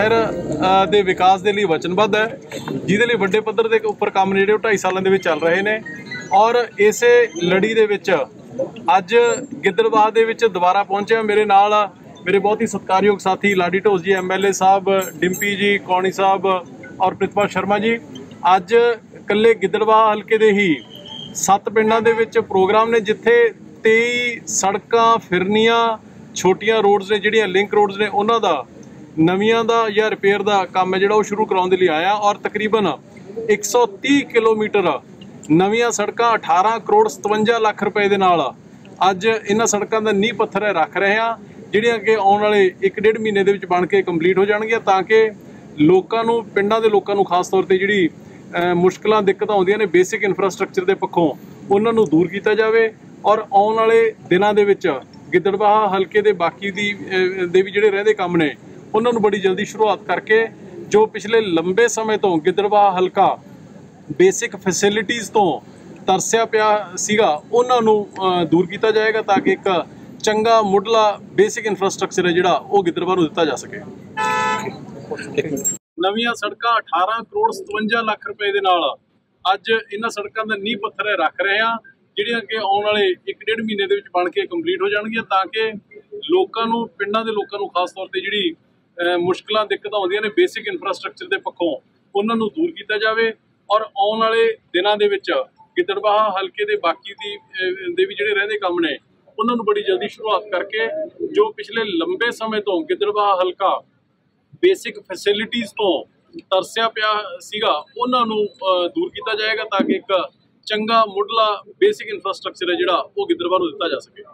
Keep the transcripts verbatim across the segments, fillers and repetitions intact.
शहर के विकास के लिए वचनबद्ध है, जिहदे लई वड्डे पद्धर के उपर काम जिहड़े ढाई सालों के चल रहे हैं। और इस लड़ी दे विच अज गिद्दड़बाह दे विच दोबारा पहुंचे मेरे नाल मेरे बहुत ही सत्कारयोग साथी लाडी Dhos ji, M L A साहब, डिंपी जी, कौनी साहब और प्रितपाल शर्मा जी। अज कल्ले गिद्दड़बाह हल्के दे ही सत्त पिंडां दे विच प्रोग्राम ने, जिथे तेई सड़कां फिरनियां छोटियां रोड्स ने, जिहड़ियां लिंक रोड्स ने, उन्हां दा नवियां दा या रिपेयर दा काम है जिहड़ा वो शुरू कराउण दे लई आया। और तकरीबन एक सौ तीह किलोमीटर नवियां सड़कां अठारह करोड़ सतवंजा लख रुपए दे नाल अज इन्हां सड़कां दा नींह पत्थर रख रहे हैं, ਜਿਹੜੀਆਂ कि आने वाले एक डेढ़ महीने ਦੇ ਵਿੱਚ बन के कंप्लीट हो जाएंगे, ताकि लोगों ਨੂੰ ਪਿੰਡਾਂ ਦੇ ਲੋਕਾਂ ਨੂੰ खास तौर ਤੇ ਜਿਹੜੀ ਮੁਸ਼ਕਲਾਂ ਦਿੱਕਤਾਂ ਆਉਂਦੀਆਂ ਨੇ ਬੇਸਿਕ ਇਨਫਰਾਸਟ੍ਰਕਚਰ ਦੇ ਪੱਖੋਂ ਉਹਨਾਂ ਨੂੰ दूर ਕੀਤਾ ਜਾਵੇ। और आने वाले ਦਿਨਾਂ ਦੇ ਵਿੱਚ ਗਿੱਦੜਬਾਹਾ ਹਲਕੇ ਦੇ ਬਾਕੀ ਦੀ ਦੇ ਵੀ ਜਿਹੜੇ ਰਹਿੰਦੇ ਕੰਮ ਨੇ ਉਹਨਾਂ ਨੂੰ ਬੜੀ ਜਲਦੀ ਸ਼ੁਰੂਆਤ ਕਰਕੇ ਜੋ ਪਿਛਲੇ ਲੰਬੇ ਸਮੇਂ ਤੋਂ ਗਿੱਦੜਬਾਹਾ ਹਲਕਾ ਬੇਸਿਕ ਫੈਸਿਲਿਟੀਜ਼ ਤੋਂ ਤਰਸਿਆ ਪਿਆ ਸੀਗਾ ਉਹਨਾਂ ਨੂੰ दूर ਕੀਤਾ ਜਾਏਗਾ, ਤਾਂ ਕਿ ਇੱਕ चंगा मुढ़ला बेसिक इंफ्रास्ट्रक्चर है जिहड़ा वो गिद्दड़बाह नूं दिता जा सके। नवीं सड़कां अठारह करोड़ सतवंजा लख रुपए दे नाल अज इन्हां सड़कां दा नींह पत्थर रख रहे हैं, जिहड़ियां कि आने वाले एक डेढ़ महीने दे विच बन के कंप्लीट हो जाणगीआं, ताकि लोकां नूं पिंडां दे लोकां नूं खास तौर ते जिहड़ी मुश्किलां दिक्कतां आउंदियां ने बेसिक इंफ्रास्ट्रक्चर दे पक्खों उन्हां नूं दूर कीता जावे। और आने वाले दिनां दे विच गिद्दड़बाहा हलके दे बाकी दी दे भी जिहड़े रहिंदे काम ने उन्होंने बड़ी जल्दी शुरुआत करके जो पिछले लंबे समय तो गिद्दड़बाहा हल्का बेसिक फैसिलिटीज़ तो तरसिया पिया सीगा उन्होंने दूर किया जाएगा, ताकि एक चंगा मुढ़ला बेसिक इंफ्रास्ट्रक्चर है जिहड़ा वो गिद्दड़बाह नूं दिता जा सके।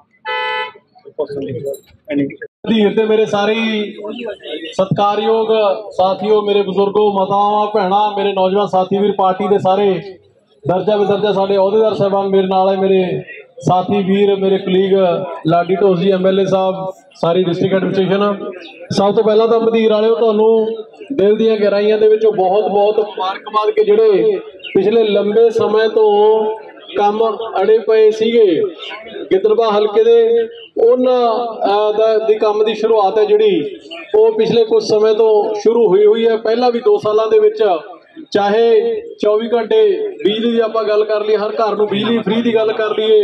मेरे सारे सत्कारयोग साथियों, मेरे बुजुर्गों, मातावां, भैणां, मेरे नौजवान साथी वीर, पार्टी के सारे दर्जा बेदर्जा साडे अहुदेदार साहबान मेरे नाल है, मेरे साथी वीर, मेरे colleague Laddi Dhos ji, M L A साहब, सारी डिस्ट्रिक्ट एडमिनिस्ट्रेशन। सब तो पहला तो मंदीर वाले तुहानूं दिल दी गहराइयां दे विचों बहुत बहुत मुबारकबाद के जिहड़े पिछले लंबे समय तो काम अड़े पे सीगे गिद्दड़बाह हल्के दे उन्हां दी काम दी शुरुआत है जिहड़ी वो पिछले कुछ समय तो शुरू हुई हुई है। पहला भी दो सालां दे विच चाहे चौबी घंटे बिजली की आपां गल कर लीए, हर घर नूं बिजली फ्री की गल कर लीए,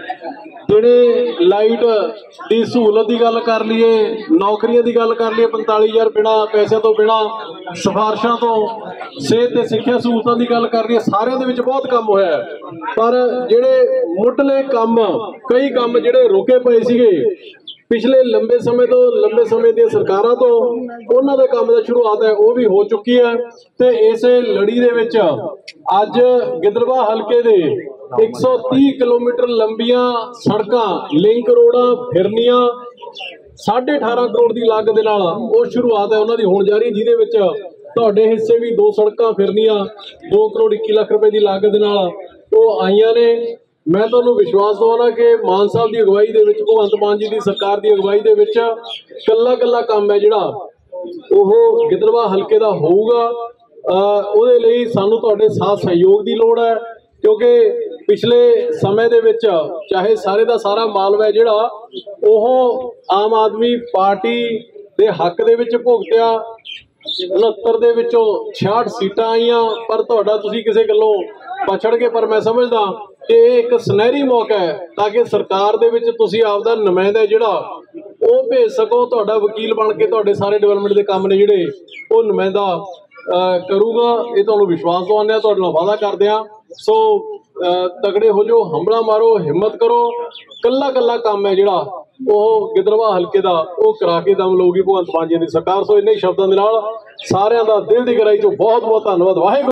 जिहड़े लाइट की सहूलत की गल कर लीए, नौकरियां की गल कर लीए, पैंताली हज़ार बिना पैसे तो बिना सिफारिशों तो सेहत ते सिक्ख्या सहूलतां की गल कर लीए, सारियां दे विच बहुत काम होया है। पर जिहड़े मुढ़ले काम कई काम जिहड़े रुके पए सीगे पिछले लंबे समय तो लंबे समय दी सरकारां तो उन्हां दे काम दी शुरुआत है वो भी हो चुकी है। तो इस लड़ी दे विच अज गिद्दड़बाह हल्के दे एक सौ तीह किलोमीटर लंबियां सड़कां लिंक रोडां फिरनियां साढ़े अठारह करोड़ की लागत दे नाल वो शुरुआत है उन्हां दी होण जा रही, जिहदे विच तुहाडे हिस्से भी दो सड़कां फिरनियां दो करोड़ इक्की लख रुपए की लागत दे नाल वो आईयां ने। मैं तुहानूं विश्वास दवाना कि मान साहब की अगवाई दे विच, भगवंत मान जी की सरकार की अगवाई दे विच कल्ला कल्ला काम है जिहड़ा ओह गिद्दड़बाह हल्के दा होऊगा। उहदे लई सानूं तुहाडे साथ सहयोग की लोड़ है, क्योंकि पिछले समय दे विच चाहे सारे दा सारा मालवा जिहड़ा ओह आम आदमी पार्टी दे हक दे विच भुगतिया, उनहत्तर दे विचों छियासठ सीटां आईयां, पर तुहाडा तुसीं किसी गल्लों पछड़ के, पर मैं समझदा कि एक सुनहरी मौका है ताकि सरकार दे विच तुसीं आपदा नुमाइंदा जिहड़ा वो भेज सको, तुहाडा वकील बन के तुहाडे सारे डेवलपमेंट के काम ने जिहड़े वो नुमाइंदा करूगा। ये तुहानूं विश्वास दवाने तुहाडे नाल वादा करदे आ। सो तगड़े हो जो, हमला मारो, हिम्मत करो, कल्ला कल्ला काम है जिहड़ा वो गिद्दड़बाह हल्के दा वो करा के दम लऊगी भगवंत मान जी की सरकार। सो इन्ने शब्दां दे नाल सारिआं दा दिल दी गहराई चों बहुत बहुत धन्नवाद। वाहिगुरू।